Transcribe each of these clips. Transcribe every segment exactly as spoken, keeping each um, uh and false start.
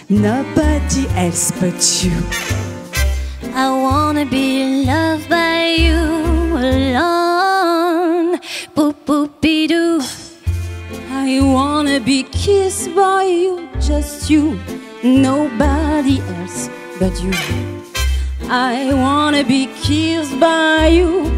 nobody else but you. I wanna be loved by you alone. Boop boop be doo. I wanna be kissed by you, just you, nobody else but you. I wanna be kissed by you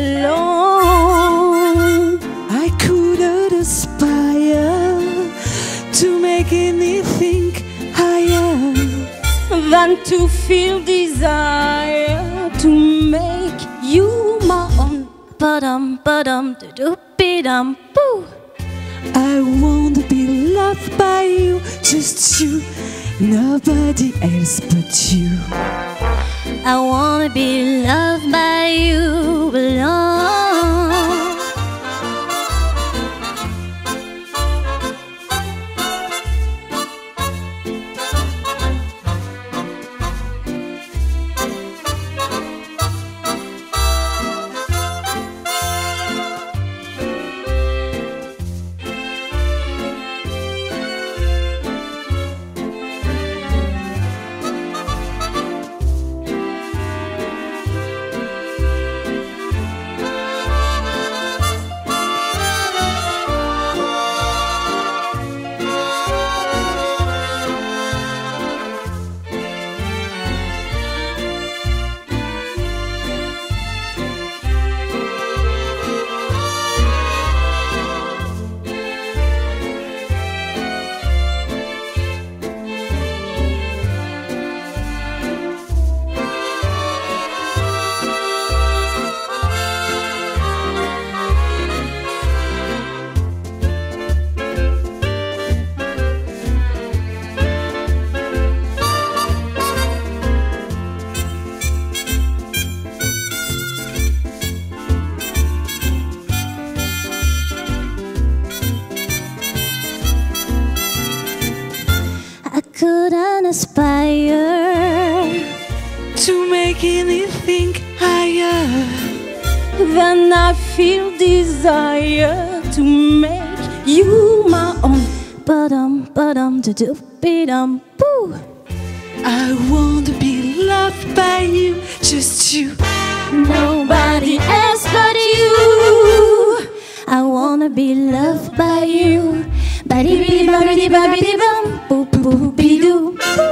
alone. I couldn't aspire to make anything higher than to feel desire to make you my own. Ba-dum, ba-dum, do-do-be-dum, boo. I wanna be loved by you, just you, nobody else but you. I wanna be loved by you alone. I couldn't aspire to make anything higher than I feel desire to make you my own. Ba-dum, ba-dum, do-do-be-dum, boo. I want to be loved by you, just you, Nobody else but you. I wanna be loved by you. Ba-dee-bee-ba-dee-ba-dee-bum, boop boop be doo.